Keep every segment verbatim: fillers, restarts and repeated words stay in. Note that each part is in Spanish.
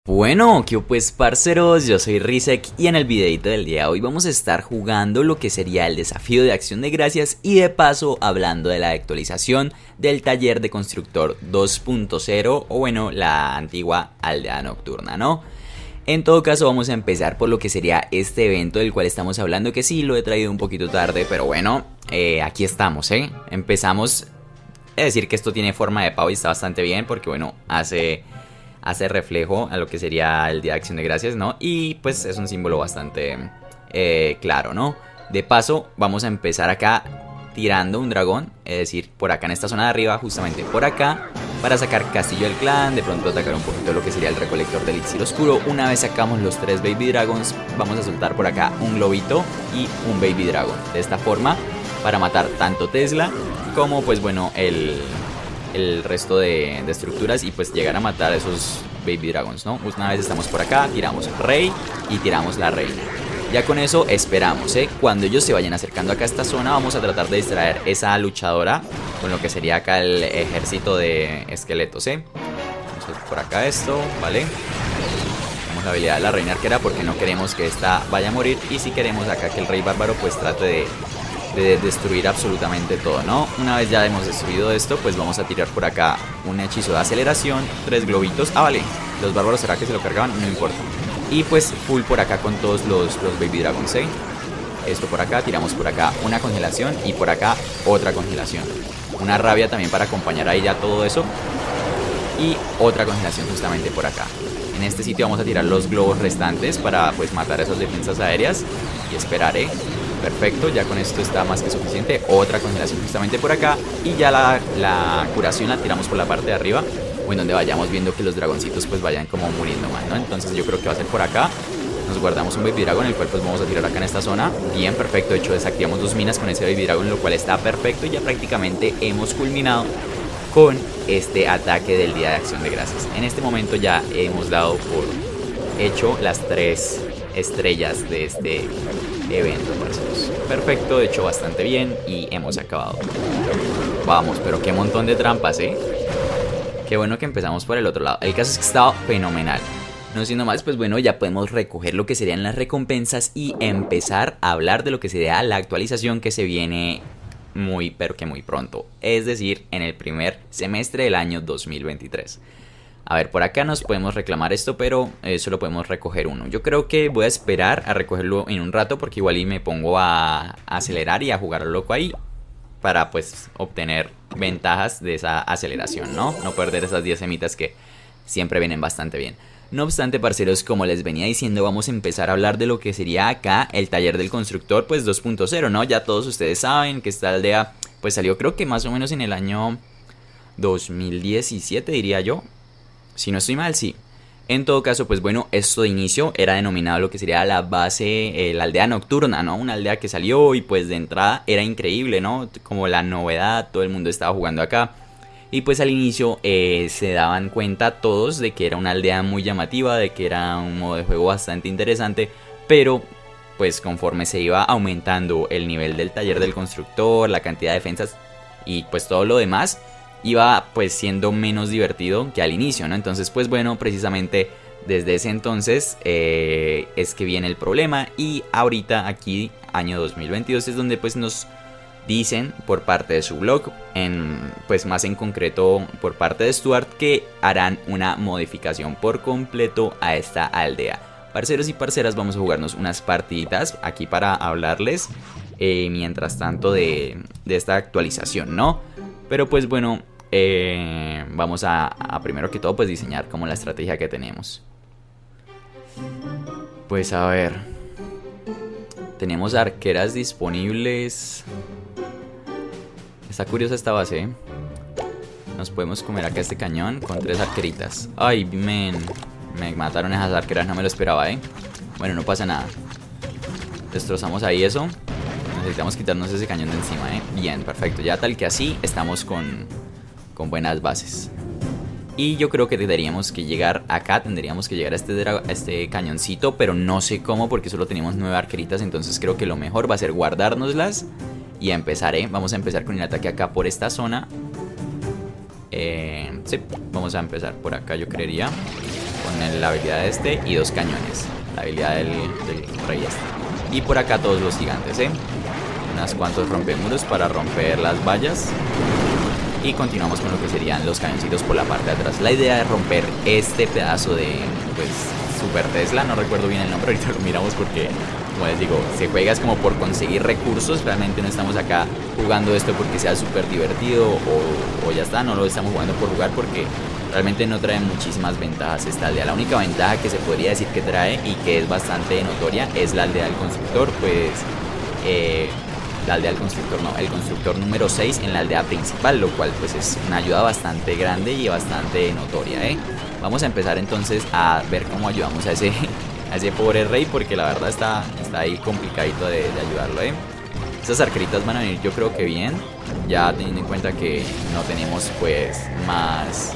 Bueno, ¿qué pues parceros? Yo soy Rizek y en el videito del día de hoy vamos a estar jugando lo que sería el desafío de Acción de Gracias y de paso hablando de la actualización del taller de constructor dos punto cero o bueno, la antigua aldea nocturna, ¿no? En todo caso vamos a empezar por lo que sería este evento del cual estamos hablando, que sí lo he traído un poquito tarde, pero bueno, eh, aquí estamos, ¿eh? Empezamos, es decir que esto tiene forma de pavo y está bastante bien porque bueno, hace... hace reflejo a lo que sería el Día de Acción de Gracias, ¿no? Y pues es un símbolo bastante eh, claro, ¿no? De paso, vamos a empezar acá tirando un dragón, es decir, por acá en esta zona de arriba, justamente por acá, para sacar Castillo del Clan, de pronto atacar un poquito lo que sería el recolector del elixir oscuro. Una vez sacamos los tres Baby Dragons, vamos a soltar por acá un globito y un Baby Dragon. De esta forma, para matar tanto Tesla como, pues bueno, el... el resto de, de estructuras y pues llegar a matar a esos Baby Dragons, ¿no? Una vez estamos por acá, tiramos Rey y tiramos la Reina. Ya con eso esperamos, ¿eh? Cuando ellos se vayan acercando acá a esta zona vamos a tratar de distraer esa luchadora con lo que sería acá el ejército de esqueletos, ¿eh? Vamos a hacer por acá esto, ¿vale? Tenemos la habilidad de la Reina Arquera porque no queremos que esta vaya a morir y si queremos acá que el Rey Bárbaro pues trate de... de destruir absolutamente todo, ¿no? Una vez ya hemos destruido esto, pues vamos a tirar por acá un hechizo de aceleración, tres globitos. Ah, vale, los bárbaros, ¿será que se lo cargaban? No importa. Y pues full por acá con todos los, los Baby Dragons, ¿eh? Esto por acá, tiramos por acá una congelación y por acá otra congelación. Una rabia también para acompañar ahí ya todo eso. Y otra congelación justamente por acá. En este sitio vamos a tirar los globos restantes para pues matar esas defensas aéreas y esperaré. Perfecto, ya con esto está más que suficiente. Otra congelación justamente por acá. Y ya la, la curación la tiramos por la parte de arriba, o en donde vayamos viendo que los dragoncitos pues vayan como muriendo más, ¿no? Entonces yo creo que va a ser por acá. Nos guardamos un Baby Dragon, el cual pues vamos a tirar acá en esta zona. Bien, perfecto, de hecho desactivamos dos minas con ese Baby Dragon, lo cual está perfecto. Y ya prácticamente hemos culminado con este ataque del Día de Acción de Gracias. En este momento ya hemos dado por hecho las tres estrellas de este evento, parceros. Perfecto, de hecho bastante bien y hemos acabado. Vamos, pero qué montón de trampas, ¿eh? Qué bueno que empezamos por el otro lado. El caso es que estaba fenomenal. No siendo más, pues bueno, ya podemos recoger lo que serían las recompensas y empezar a hablar de lo que sería la actualización que se viene muy, pero que muy pronto. Es decir, en el primer semestre del año dos mil veintitrés. A ver, por acá nos podemos reclamar esto, pero eh, solo podemos recoger uno. Yo creo que voy a esperar a recogerlo en un rato porque igual y me pongo a, a acelerar y a jugar loco ahí para pues obtener ventajas de esa aceleración, ¿no? No perder esas diez semitas que siempre vienen bastante bien. No obstante, parceros, como les venía diciendo, vamos a empezar a hablar de lo que sería acá el taller del constructor pues dos punto cero, ¿no? Ya todos ustedes saben que esta aldea pues salió creo que más o menos en el año dos mil diecisiete, diría yo. Si no estoy mal, sí. En todo caso, pues bueno, esto de inicio era denominado lo que sería la base, eh, la aldea nocturna, ¿no? Una aldea que salió y pues de entrada era increíble, ¿no? Como la novedad, todo el mundo estaba jugando acá. Y pues al inicio eh, se daban cuenta todos de que era una aldea muy llamativa, de que era un modo de juego bastante interesante. Pero pues conforme se iba aumentando el nivel del taller del constructor, la cantidad de defensas y pues todo lo demás, iba pues siendo menos divertido que al inicio, ¿no? Entonces pues bueno, precisamente desde ese entonces eh, es que viene el problema. Y ahorita aquí, año dos mil veintidós, es donde pues nos dicen por parte de su blog, en, pues más en concreto por parte de Stuart, que harán una modificación por completo a esta aldea. Parceros y parceras, vamos a jugarnos unas partiditas aquí para hablarles eh, mientras tanto de, de esta actualización, ¿no? Pero pues bueno, eh, vamos a, a primero que todo pues diseñar como la estrategia que tenemos. Pues a ver, tenemos arqueras disponibles. Está curiosa esta base, ¿eh? Nos podemos comer acá este cañón con tres arqueritas. Ay, men, me mataron esas arqueras, no me lo esperaba, ¿eh? Bueno, no pasa nada. Destrozamos ahí eso. Necesitamos quitarnos ese cañón de encima, ¿eh? Bien, perfecto. Ya tal que así estamos con, con buenas bases. Y yo creo que tendríamos que llegar acá. Tendríamos que llegar a este, a este cañoncito. Pero no sé cómo porque solo tenemos nueve arqueritas. Entonces creo que lo mejor va a ser guardárnoslas y empezar, ¿eh? Vamos a empezar con el ataque acá por esta zona. Eh, sí, vamos a empezar por acá, yo creería. con el- la habilidad de este y dos cañones, la habilidad del, del rey este. Y por acá todos los gigantes, ¿eh? Unas cuantos rompemuros para romper las vallas. Y continuamos con lo que serían los cañoncitos por la parte de atrás. La idea es romper este pedazo de, pues, Super Tesla. No recuerdo bien el nombre, ahorita lo miramos porque, como les digo, se juega es como por conseguir recursos. Realmente no estamos acá jugando esto porque sea súper divertido o, o ya está. No lo estamos jugando por jugar porque realmente no trae muchísimas ventajas esta aldea. La única ventaja que se podría decir que trae y que es bastante notoria es la aldea del constructor, pues... Eh, la aldea del constructor, no, el constructor número seis en la aldea principal, lo cual pues es una ayuda bastante grande y bastante notoria, ¿eh? Vamos a empezar entonces a ver cómo ayudamos a ese, a ese pobre rey, porque la verdad está, está ahí complicadito de, de ayudarlo, ¿eh? Estas arqueritas van a venir yo creo que bien, ya teniendo en cuenta que no tenemos pues más,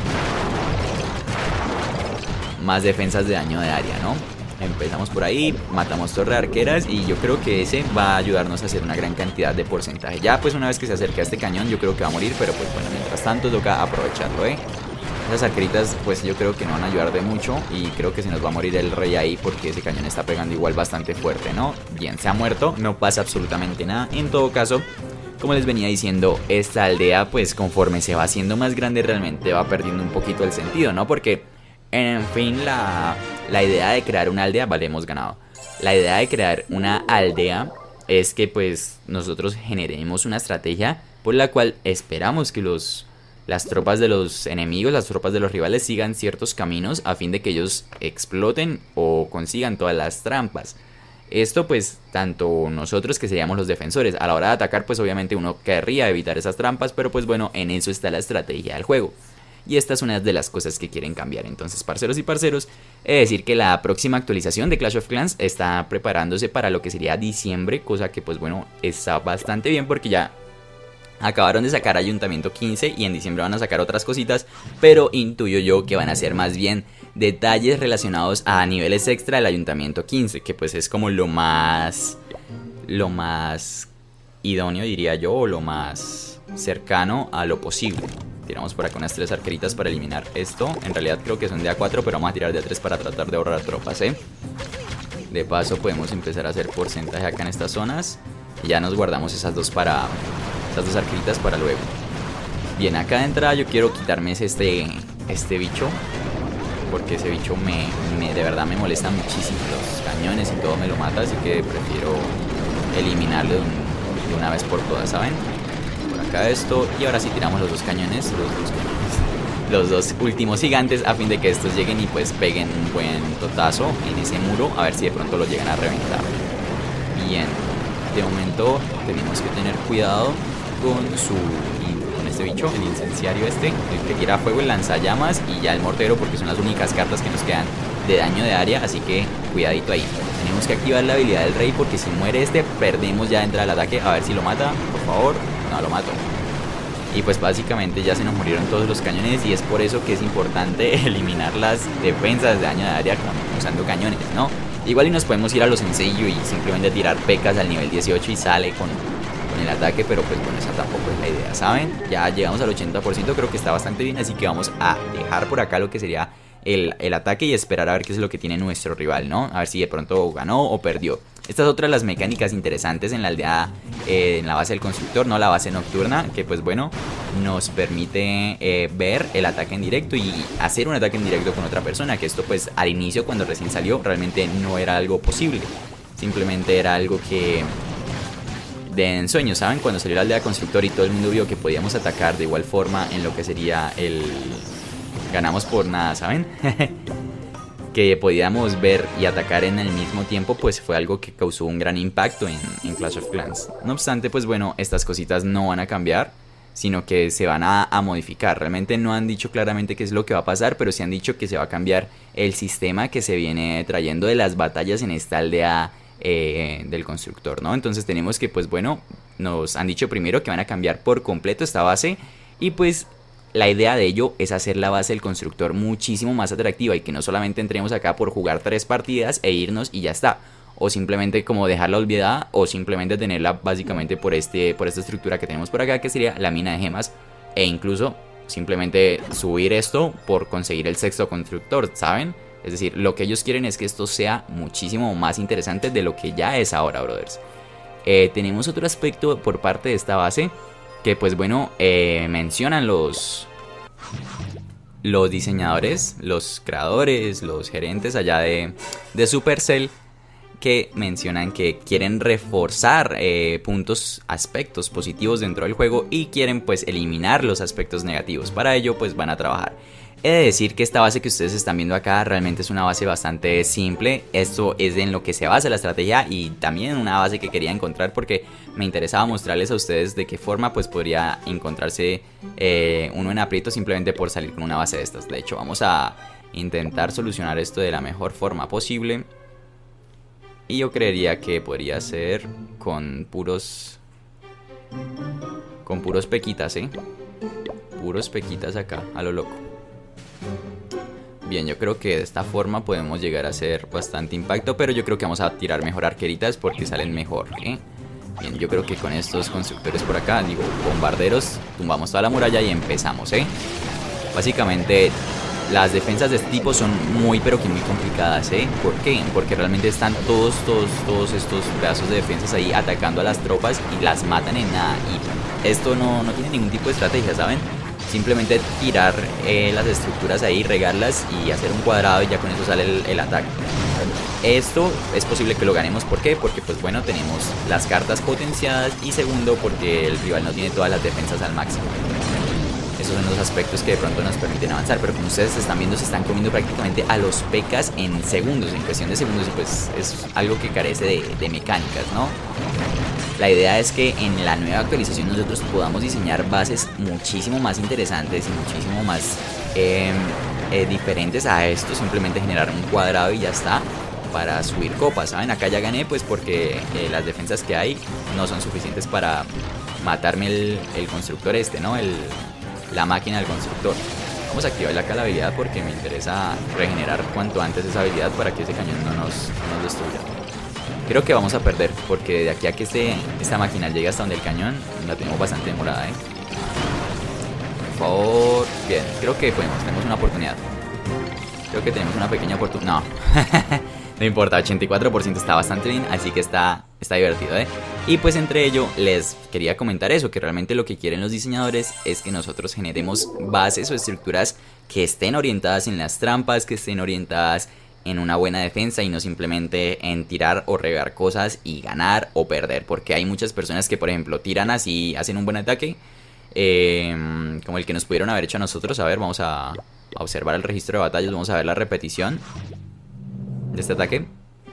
más defensas de daño de área, ¿no? Empezamos por ahí, matamos torre de arqueras y yo creo que ese va a ayudarnos a hacer una gran cantidad de porcentaje. Ya pues una vez que se acerque a este cañón yo creo que va a morir, pero pues bueno, mientras tanto toca aprovecharlo, ¿eh? Esas arqueritas pues yo creo que no van a ayudar de mucho y creo que se nos va a morir el rey ahí porque ese cañón está pegando igual bastante fuerte, ¿no? Bien, se ha muerto, no pasa absolutamente nada. En todo caso, como les venía diciendo, esta aldea pues conforme se va haciendo más grande realmente va perdiendo un poquito el sentido, ¿no? Porque... En fin, la, la idea de crear una aldea, vale, hemos ganado. La idea de crear una aldea es que pues nosotros generemos una estrategia por la cual esperamos que los, las tropas de los enemigos, las tropas de los rivales sigan ciertos caminos a fin de que ellos exploten o consigan todas las trampas. Esto pues tanto nosotros que seríamos los defensores, a la hora de atacar pues obviamente uno querría evitar esas trampas, pero pues bueno, en eso está la estrategia del juego. Y esta es una de las cosas que quieren cambiar. Entonces, parceros y parceros, he de decir que la próxima actualización de Clash of Clans está preparándose para lo que sería diciembre, cosa que pues bueno, está bastante bien porque ya acabaron de sacar Ayuntamiento quince y en diciembre van a sacar otras cositas, pero intuyo yo que van a ser más bien detalles relacionados a niveles extra del Ayuntamiento quince, que pues es como lo más, lo más idóneo diría yo, o lo más cercano a lo posible. Tiramos por acá unas tres arqueritas para eliminar esto. En realidad creo que son de A cuatro, pero vamos a tirar de A tres para tratar de ahorrar tropas, ¿eh? De paso podemos empezar a hacer porcentaje acá en estas zonas. Y ya nos guardamos esas dos para esas dos arqueritas para luego. Bien, acá de entrada yo quiero quitarme este, este bicho, porque ese bicho me, me de verdad me molesta muchísimo. Los cañones y todo me lo mata, así que prefiero eliminarlo de, un, de una vez por todas, ¿saben? Acá esto y ahora sí tiramos los dos cañones, los dos cañones, los dos últimos gigantes a fin de que estos lleguen y pues peguen un buen totazo en ese muro, a ver si de pronto lo llegan a reventar. Bien, de momento tenemos que tener cuidado con su con este bicho, el incenciario este, el que tira fuego, el lanzallamas y ya el mortero, porque son las únicas cartas que nos quedan de daño de área, así que cuidadito ahí. Tenemos que activar la habilidad del rey porque si muere este perdemos ya de entrada el ataque. A ver si lo mata, por favor. No lo mato. Y pues básicamente ya se nos murieron todos los cañones y es por eso que es importante eliminar las defensas de daño de área usando cañones, ¿no? Igual y nos podemos ir a lo sencillo y simplemente tirar pecas al nivel dieciocho y sale con, con el ataque, pero pues bueno, esa tampoco es la idea, ¿saben? Ya llegamos al ochenta por ciento, creo que está bastante bien, así que vamos a dejar por acá lo que sería el, el ataque y esperar a ver qué es lo que tiene nuestro rival, ¿no? A ver si de pronto ganó o perdió. Esta es otra de las mecánicas interesantes en la aldea, eh, en la base del constructor, no la base nocturna, que pues bueno, nos permite eh, ver el ataque en directo y hacer un ataque en directo con otra persona, que esto pues al inicio cuando recién salió realmente no era algo posible, simplemente era algo que de ensueño, ¿saben? Cuando salió la aldea constructor y todo el mundo vio que podíamos atacar de igual forma en lo que sería el... ganamos por nada, ¿saben? Que podíamos ver y atacar en el mismo tiempo, pues fue algo que causó un gran impacto en, en Clash of Clans. No obstante, pues bueno, estas cositas no van a cambiar, sino que se van a, a modificar. Realmente no han dicho claramente qué es lo que va a pasar, pero sí han dicho que se va a cambiar el sistema que se viene trayendo de las batallas en esta aldea eh, del constructor, ¿no? Entonces tenemos que, pues bueno, nos han dicho primero que van a cambiar por completo esta base y pues... la idea de ello es hacer la base del constructor muchísimo más atractiva y que no solamente entremos acá por jugar tres partidas e irnos y ya está. O simplemente como dejarla olvidada o simplemente tenerla básicamente por, este, por esta estructura que tenemos por acá, que sería la mina de gemas. E incluso simplemente subir esto por conseguir el sexto constructor, ¿saben? Es decir, lo que ellos quieren es que esto sea muchísimo más interesante de lo que ya es ahora, brothers. Eh, tenemos otro aspecto por parte de esta base que pues bueno, eh, mencionan los, los diseñadores, los creadores, los gerentes allá de, de Supercell, que mencionan que quieren reforzar eh, puntos, aspectos positivos dentro del juego y quieren pues eliminar los aspectos negativos. Para ello pues van a trabajar. He de decir que esta base que ustedes están viendo acá realmente es una base bastante simple. Esto es en lo que se basa la estrategia y también una base que quería encontrar porque me interesaba mostrarles a ustedes de qué forma pues podría encontrarse eh, uno en aprieto simplemente por salir con una base de estas. De hecho, vamos a intentar solucionar esto de la mejor forma posible. Y yo creería que podría ser con puros... Con puros pequitas, ¿eh? Puros pequitas acá, a lo loco. Bien, yo creo que de esta forma podemos llegar a hacer bastante impacto, pero yo creo que vamos a tirar mejor arqueritas porque salen mejor, ¿eh? Bien, yo creo que con estos constructores por acá, digo, bombarderos, tumbamos toda la muralla y empezamos, ¿eh? Básicamente, las defensas de este tipo son muy, pero que muy complicadas, ¿eh? ¿Por qué? Porque realmente están todos, todos, todos estos pedazos de defensas ahí atacando a las tropas y las matan en nada. Y esto no, no tiene ningún tipo de estrategia, ¿saben? Simplemente tirar eh, las estructuras ahí, regarlas y hacer un cuadrado y ya con eso sale el, el ataque. Esto es posible que lo ganemos, ¿por qué? Porque pues bueno, tenemos las cartas potenciadas y segundo porque el rival no tiene todas las defensas al máximo. Esos son los aspectos que de pronto nos permiten avanzar, pero como ustedes están viendo se están comiendo prácticamente a los P Ks en segundos, en cuestión de segundos, y pues es algo que carece de, de mecánicas, ¿no? La idea es que en la nueva actualización nosotros podamos diseñar bases muchísimo más interesantes y muchísimo más eh, eh, diferentes a esto, simplemente generar un cuadrado y ya está, para subir copas, ¿saben? Acá ya gané pues porque eh, las defensas que hay no son suficientes para matarme el, el constructor este, ¿no? El, la máquina del constructor. Vamos a activar acá la habilidad porque me interesa regenerar cuanto antes esa habilidad para que ese cañón no nos, no nos destruya. Creo que vamos a perder porque de aquí a que este, esta máquina llegue hasta donde el cañón la tenemos bastante demorada, ¿eh? Por favor. Bien, creo que podemos, tenemos una oportunidad. Creo que tenemos una pequeña oportunidad. No. No importa, ochenta y cuatro por ciento está bastante bien, así que está, está divertido, ¿eh? Y pues entre ello les quería comentar eso, que realmente lo que quieren los diseñadores es que nosotros generemos bases o estructuras que estén orientadas en las trampas, que estén orientadas en una buena defensa y no simplemente en tirar o regar cosas y ganar o perder, porque hay muchas personas que por ejemplo tiran así, hacen un buen ataque, eh, como el que nos pudieron haber hecho a nosotros. A ver, vamos a, a observar el registro de batallas, vamos a ver la repetición de este ataque.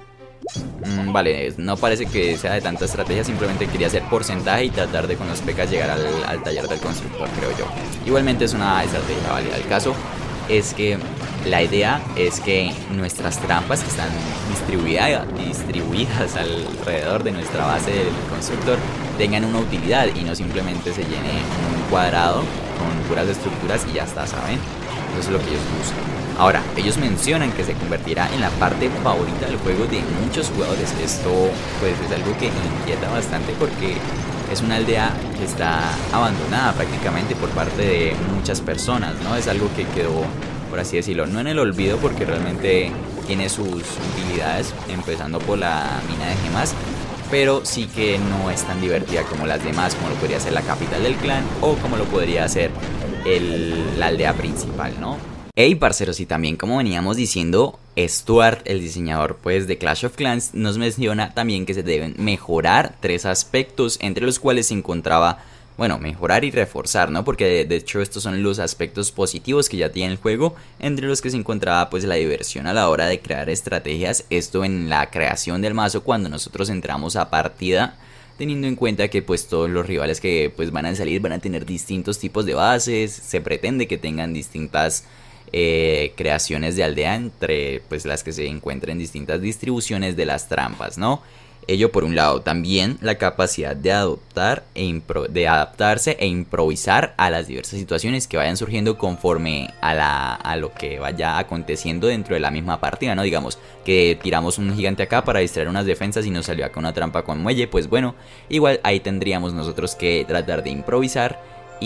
Mm, vale, no parece que sea de tanta estrategia, simplemente quería hacer porcentaje y tratar de con los P Ks llegar al, al taller del constructor, creo yo. Igualmente es una estrategia válida. El caso es que la idea es que nuestras trampas que están distribuidas, distribuidas alrededor de nuestra base del constructor tengan una utilidad y no simplemente se llene un cuadrado con puras estructuras y ya está, ¿saben? Eso es lo que ellos buscan. Ahora, ellos mencionan que se convertirá en la parte favorita del juego de muchos jugadores. Esto pues es algo que inquieta bastante porque es una aldea que está abandonada prácticamente por parte de muchas personas, ¿no? Es algo que quedó, por así decirlo, no en el olvido porque realmente tiene sus utilidades, empezando por la mina de gemas, pero sí que no es tan divertida como las demás, como lo podría ser la capital del clan o como lo podría ser el, la aldea principal, ¿no? Hey parceros, y también como veníamos diciendo, Stuart, el diseñador pues de Clash of Clans, nos menciona también que se deben mejorar tres aspectos, entre los cuales se encontraba, bueno, mejorar y reforzar, ¿no? Porque de, de hecho estos son los aspectos positivos que ya tiene el juego, entre los que se encontraba pues la diversión a la hora de crear estrategias, esto en la creación del mazo cuando nosotros entramos a partida, teniendo en cuenta que pues todos los rivales que pues van a salir van a tener distintos tipos de bases, se pretende que tengan distintas Eh, creaciones de aldea entre pues las que se encuentran en distintas distribuciones de las trampas, ¿no? Ello por un lado. También la capacidad de adoptar e impro de adaptarse e improvisar a las diversas situaciones que vayan surgiendo conforme a, la, a lo que vaya aconteciendo dentro de la misma partida, ¿no? Digamos que tiramos un gigante acá para distraer unas defensas y nos salió acá una trampa con muelle, pues bueno, igual ahí tendríamos nosotros que tratar de improvisar y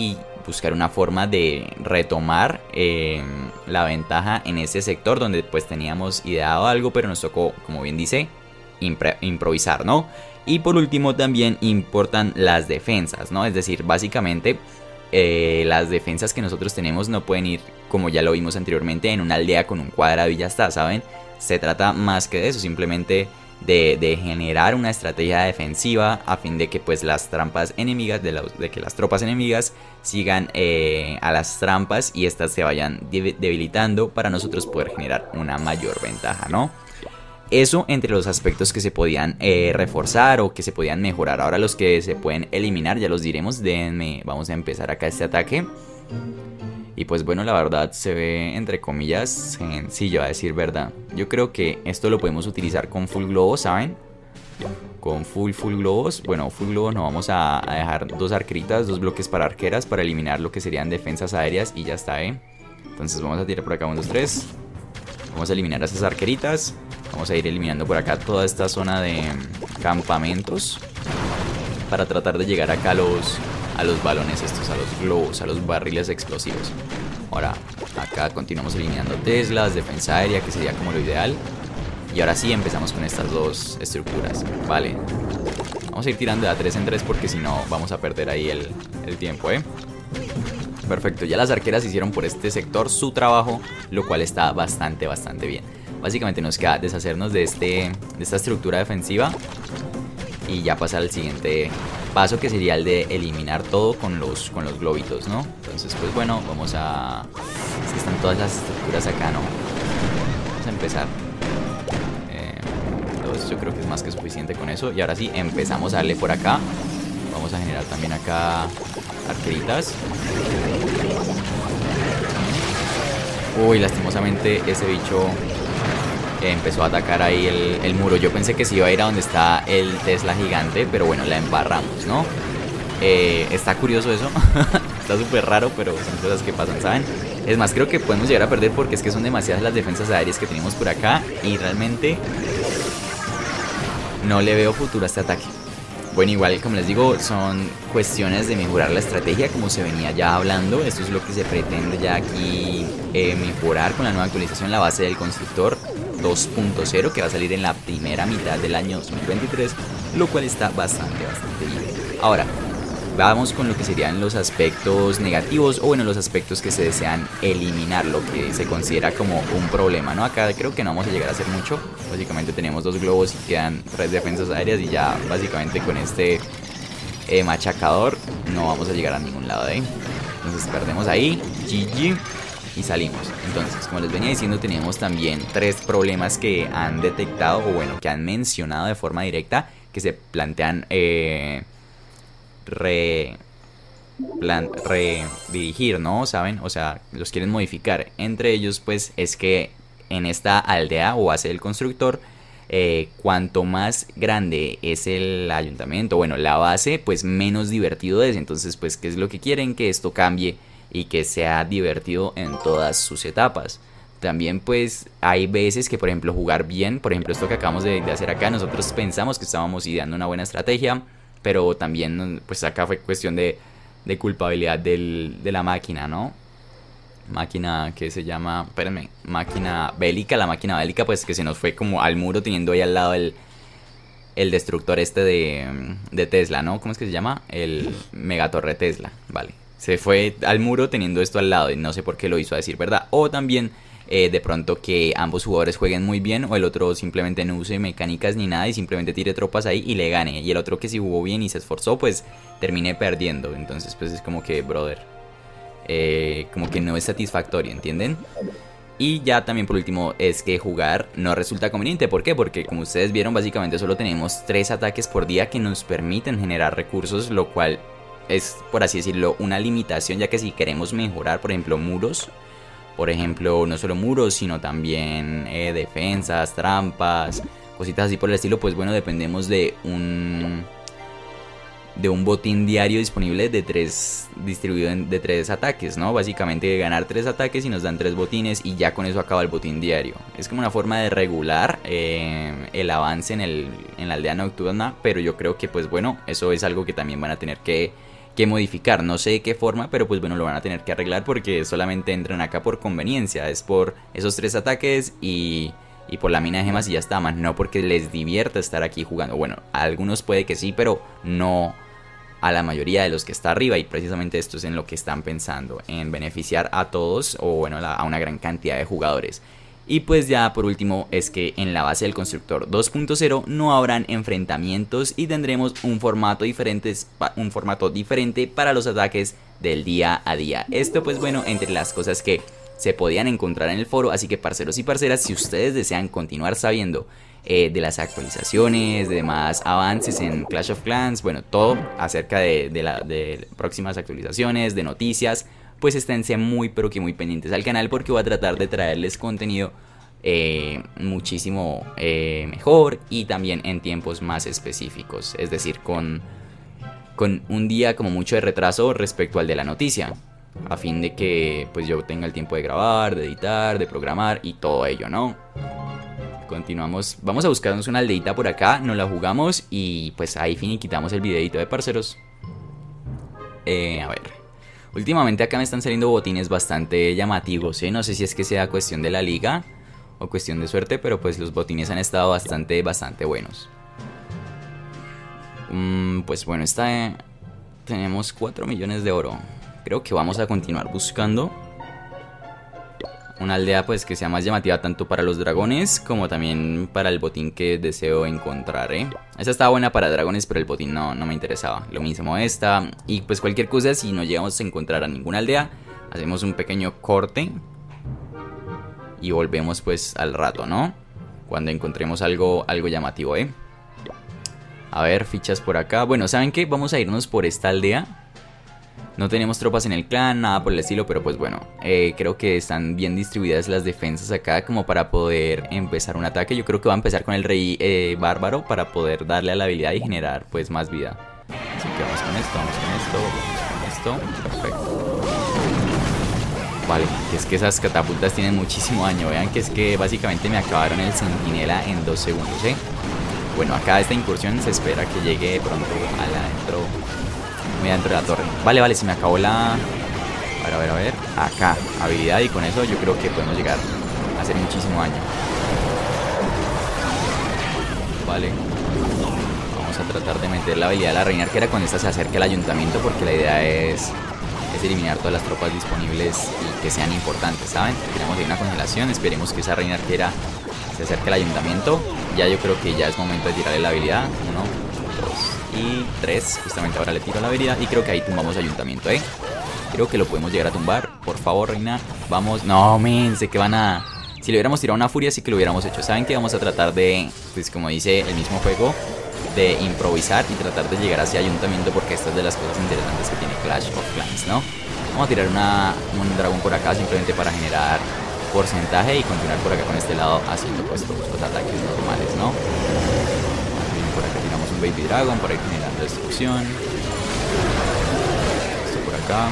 buscar una forma de retomar eh, la ventaja en ese sector donde pues teníamos ideado algo, pero nos tocó, como bien dice, improvisar, ¿no? Y por último también importan las defensas, ¿no? Es decir, básicamente eh, las defensas que nosotros tenemos no pueden ir, como ya lo vimos anteriormente, en una aldea con un cuadrado y ya está, ¿saben? Se trata más que de eso, simplemente de, de generar una estrategia defensiva a fin de que pues las trampas enemigas, de, la, de que las tropas enemigas sigan eh, a las trampas y estas se vayan debilitando para nosotros poder generar una mayor ventaja, ¿no? Eso entre los aspectos que se podían eh, reforzar o que se podían mejorar. Ahora los que se pueden eliminar ya los diremos. Déjenme, vamos a empezar acá este ataque. Y pues bueno, la verdad se ve entre comillas sencillo, a decir verdad. Yo creo que esto lo podemos utilizar con full globos, ¿saben? Con full full globos. Bueno, full globos no, vamos a, a dejar dos arqueritas, dos bloques para arqueras para eliminar lo que serían defensas aéreas y ya está, ¿eh? Entonces vamos a tirar por acá uno, dos, tres. Vamos a eliminar a esas arqueritas. Vamos a ir eliminando por acá toda esta zona de campamentos para tratar de llegar acá a los, a los balones estos, a los globos, a los barriles explosivos. Ahora, acá continuamos eliminando Teslas, defensa aérea, que sería como lo ideal. Y ahora sí empezamos con estas dos estructuras, vale. Vamos a ir tirando de a tres en tres porque si no vamos a perder ahí el, el tiempo, ¿eh? Perfecto, ya las arqueras hicieron por este sector su trabajo, lo cual está bastante, bastante bien. Básicamente nos queda deshacernos de, este, de esta estructura defensiva y ya pasar al siguiente paso, que sería el de eliminar todo con los, con los globitos, ¿no? Entonces pues bueno, vamos a... Es que están todas las estructuras acá, ¿no? Vamos a empezar. Eh, entonces yo creo que es más que suficiente con eso. Y ahora sí, empezamos a darle por acá. Vamos a generar también acá arqueritas. Uy, lastimosamente ese bicho empezó a atacar ahí el, el muro. Yo pensé que se iba a ir a donde está el Tesla gigante, pero bueno, la embarramos, ¿no? Eh, está curioso eso. Está súper raro, pero son cosas que pasan, ¿saben? Es más, creo que podemos llegar a perder porque es que son demasiadas las defensas aéreas que tenemos por acá y realmente no le veo futuro a este ataque. Bueno, igual como les digo, son cuestiones de mejorar la estrategia como se venía ya hablando. Esto es lo que se pretende ya aquí eh, mejorar con la nueva actualización, la base del constructor dos punto cero, que va a salir en la primera mitad del año dos mil veintitrés, lo cual está bastante, bastante bien. Ahora, vamos con lo que serían los aspectos negativos, o bueno, los aspectos que se desean eliminar, lo que se considera como un problema, ¿no? Acá creo que no vamos a llegar a hacer mucho. Básicamente tenemos dos globos y quedan tres defensas aéreas y ya básicamente con este eh, machacador no vamos a llegar a ningún lado, ¿eh? Entonces perdemos ahí, G G, y salimos. Entonces, como les venía diciendo, tenemos también tres problemas que han detectado, o bueno, que han mencionado de forma directa, que se plantean eh, re, plan, redirigir, ¿no? ¿Saben? O sea, los quieren modificar. Entre ellos, pues, es que en esta aldea o base del constructor, eh, cuanto más grande es el ayuntamiento, bueno, la base, pues menos divertido es. Entonces, pues, ¿qué es lo que quieren? Que esto cambie y que sea divertido en todas sus etapas. También pues hay veces que, por ejemplo, jugar bien, por ejemplo esto que acabamos de, de hacer acá, nosotros pensamos que estábamos ideando una buena estrategia, pero también pues acá fue cuestión de, de culpabilidad del, de la máquina, ¿no? Máquina que se llama, espérenme, máquina bélica, la máquina bélica pues que se nos fue como al muro teniendo ahí al lado el, el destructor este de, de Tesla, ¿no? ¿Cómo es que se llama? El Megatorre Tesla, vale. Se fue al muro teniendo esto al lado y no sé por qué lo hizo, a decir verdad. O también eh, de pronto que ambos jugadores jueguen muy bien o el otro simplemente no use mecánicas ni nada y simplemente tire tropas ahí y le gane. Y el otro que si jugó bien y se esforzó pues termine perdiendo. Entonces pues es como que, brother, eh, como que no es satisfactorio, ¿entienden? Y ya también por último es que jugar no resulta conveniente. ¿Por qué? Porque como ustedes vieron básicamente solo tenemos tres ataques por día que nos permiten generar recursos, lo cual es, por así decirlo, una limitación, ya que si queremos mejorar, por ejemplo, muros, por ejemplo, no solo muros, sino también eh, defensas, trampas, cositas así por el estilo, pues bueno, dependemos de un de un botín diario disponible de tres, distribuido en, de tres ataques, ¿no? Básicamente ganar tres ataques y nos dan tres botines y ya con eso acaba el botín diario. Es como una forma de regular eh, el avance en, el, en la aldea nocturna, pero yo creo que pues bueno, eso es algo que también van a tener que que modificar. No sé de qué forma, pero pues bueno, lo van a tener que arreglar porque solamente entran acá por conveniencia. Es por esos tres ataques y, y por la mina de gemas y ya está, más no porque les divierta estar aquí jugando. Bueno, a algunos puede que sí, pero no a la mayoría de los que está arriba, y precisamente esto es en lo que están pensando, en beneficiar a todos o bueno, a una gran cantidad de jugadores. Y pues ya por último es que en la base del constructor dos punto cero no habrán enfrentamientos y tendremos un formato diferente, un formato diferente para los ataques del día a día. Esto pues bueno, entre las cosas que se podían encontrar en el foro, así que parceros y parceras, si ustedes desean continuar sabiendo eh, de las actualizaciones, de más avances en Clash of Clans, bueno, todo acerca de, de, la, de próximas actualizaciones, de noticias, pues esténse muy pero que muy pendientes al canal porque voy a tratar de traerles contenido eh, muchísimo eh, mejor y también en tiempos más específicos, es decir, con, con un día como mucho de retraso respecto al de la noticia, a fin de que pues yo tenga el tiempo de grabar, de editar, de programar y todo ello, ¿no? Continuamos, vamos a buscarnos una aldeita por acá, nos la jugamos y pues ahí finiquitamos el videito de parceros. Eh, a ver, últimamente acá me están saliendo botines bastante llamativos, ¿eh? No sé si es que sea cuestión de la liga o cuestión de suerte, pero pues los botines han estado bastante, bastante buenos. Mm, pues bueno, esta, eh, tenemos cuatro millones de oro. Creo que vamos a continuar buscando una aldea pues que sea más llamativa tanto para los dragones como también para el botín que deseo encontrar, ¿eh? Esta estaba buena para dragones, pero el botín no, no me interesaba. Lo mismo esta. Y pues cualquier cosa, si no llegamos a encontrar a ninguna aldea, hacemos un pequeño corte y volvemos pues al rato, ¿no? Cuando encontremos algo, algo llamativo, ¿eh? A ver, fichas por acá. Bueno, ¿saben qué? Vamos a irnos por esta aldea. No tenemos tropas en el clan, nada por el estilo, pero pues bueno, eh, creo que están bien distribuidas las defensas acá como para poder empezar un ataque. Yo creo que va a empezar con el rey eh, bárbaro para poder darle a la habilidad y generar pues más vida. Así que vamos con esto, vamos con esto, vamos con esto, perfecto. Vale, que es que esas catapultas tienen muchísimo daño, vean que es que básicamente me acabaron el centinela en dos segundos, ¿eh? Bueno, acá esta incursión se espera que llegue pronto a la dentro. Muy dentro de la torre. Vale, vale, se me acabó la... A ver, a ver, a ver. Acá, habilidad, y con eso yo creo que podemos llegar a hacer muchísimo daño. Vale. Vamos a tratar de meter la habilidad de la reina arquera cuando esta se acerque al ayuntamiento, porque la idea es, es eliminar todas las tropas disponibles y que sean importantes, ¿saben? Tenemos ahí una congelación, esperemos que esa reina arquera se acerque al ayuntamiento. Ya yo creo que ya es momento de tirarle la habilidad. Uno, dos y tres. Justamente ahora le tiro la habilidad y creo que ahí tumbamos ayuntamiento, ¿eh? Creo que lo podemos llegar a tumbar. Por favor, reina, vamos. No, men, sé que van a... Si le hubiéramos tirado una furia sí que lo hubiéramos hecho. ¿Saben qué? Vamos a tratar de, pues como dice el mismo juego, de improvisar y tratar de llegar hacia ayuntamiento, porque esta es de las cosas interesantes que tiene Clash of Clans, ¿no? Vamos a tirar una, un dragón por acá simplemente para generar porcentaje y continuar por acá con este lado haciendo pues todos los ataques normales, ¿no? Por acá tiramos un Baby Dragon para ir generando destrucción. Esto por acá.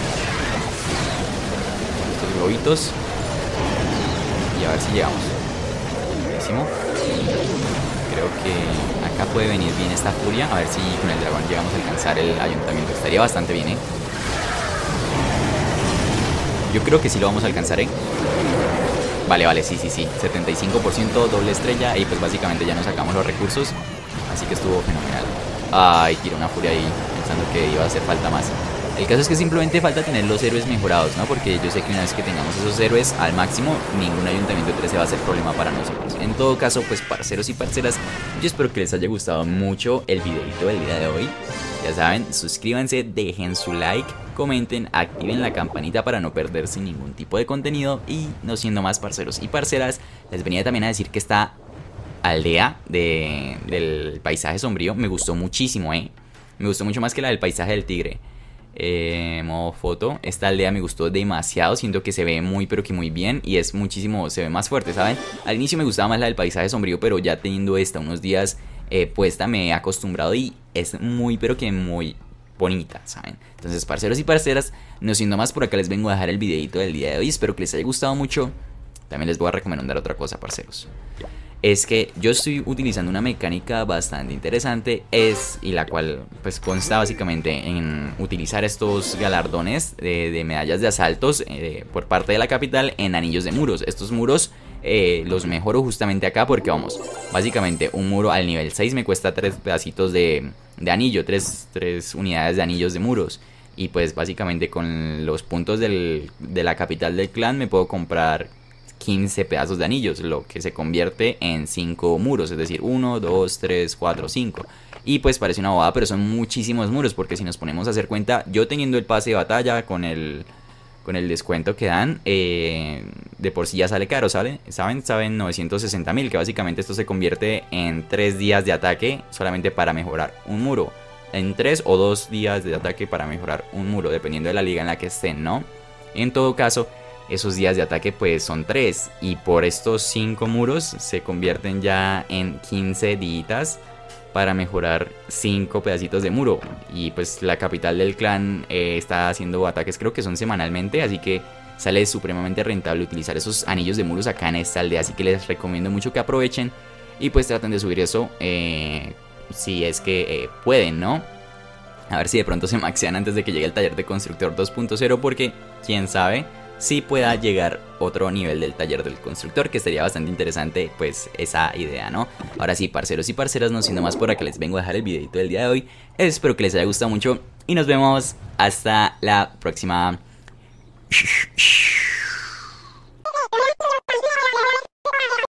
Estos globitos. Y a ver si llegamos. Buenísimo. Creo que acá puede venir bien esta furia. A ver si con el dragón llegamos a alcanzar el ayuntamiento. Estaría bastante bien, ¿eh? Yo creo que sí lo vamos a alcanzar, ¿eh? Vale, vale, sí, sí, sí. setenta y cinco por ciento doble estrella. Y pues básicamente ya nos sacamos los recursos. Así que estuvo fenomenal. Ay, tiró una furia ahí pensando que iba a hacer falta más. El caso es que simplemente falta tener los héroes mejorados, ¿no? Porque yo sé que una vez que tengamos esos héroes al máximo, ningún ayuntamiento trece va a ser problema para nosotros. En todo caso, pues parceros y parceras, yo espero que les haya gustado mucho el videito del día de hoy. Ya saben, suscríbanse, dejen su like, comenten, activen la campanita para no perderse ningún tipo de contenido. Y no siendo más, parceros y parceras, les venía también a decir que esta aldea de, del paisaje sombrío me gustó muchísimo, ¿eh? Me gustó mucho más que la del paisaje del tigre. Eh, modo foto, esta aldea me gustó demasiado, siento que se ve muy pero que muy bien y es muchísimo, se ve más fuerte, ¿saben? Al inicio me gustaba más la del paisaje sombrío, pero ya teniendo esta unos días eh, puesta me he acostumbrado y es muy pero que muy bonita, ¿saben? Entonces, parceros y parceras, no siendo más, por acá les vengo a dejar el videito del día de hoy, espero que les haya gustado mucho. También les voy a recomendar otra cosa, parceros. es que yo estoy utilizando una mecánica bastante interesante, es y la cual pues consta básicamente en utilizar estos galardones de, de medallas de asaltos eh, por parte de la capital en anillos de muros. Estos muros eh, los mejoro justamente acá porque vamos, básicamente un muro al nivel seis me cuesta tres pedacitos de, de anillo, tres, tres unidades de anillos de muros. Y pues básicamente con los puntos del, de la capital del clan me puedo comprar quince pedazos de anillos, lo que se convierte en cinco muros, es decir, uno, dos, tres, cuatro, cinco. Y pues parece una bobada, pero son muchísimos muros, porque si nos ponemos a hacer cuenta, yo teniendo el pase de batalla con el, con el descuento que dan, eh, de por sí ya sale caro, ¿sale? ¿Saben? Saben novecientos sesenta mil, que básicamente esto se convierte en tres días de ataque solamente para mejorar un muro. En tres o dos días de ataque para mejorar un muro, dependiendo de la liga en la que estén, ¿no? En todo caso, esos días de ataque pues son tres, y por estos cinco muros se convierten ya en quince días para mejorar cinco pedacitos de muro. Y pues la capital del clan eh, está haciendo ataques, creo que son semanalmente, así que sale supremamente rentable utilizar esos anillos de muros acá en esta aldea. Así que les recomiendo mucho que aprovechen y pues traten de subir eso eh, si es que eh, pueden, ¿no? A ver si de pronto se maxean antes de que llegue el taller de constructor dos punto cero, porque quién sabe si pueda llegar otro nivel del taller del constructor, que sería bastante interesante pues esa idea, ¿no? Ahora sí, parceros y parceras, no siendo más por acá, les vengo a dejar el videito del día de hoy. Espero que les haya gustado mucho y nos vemos hasta la próxima.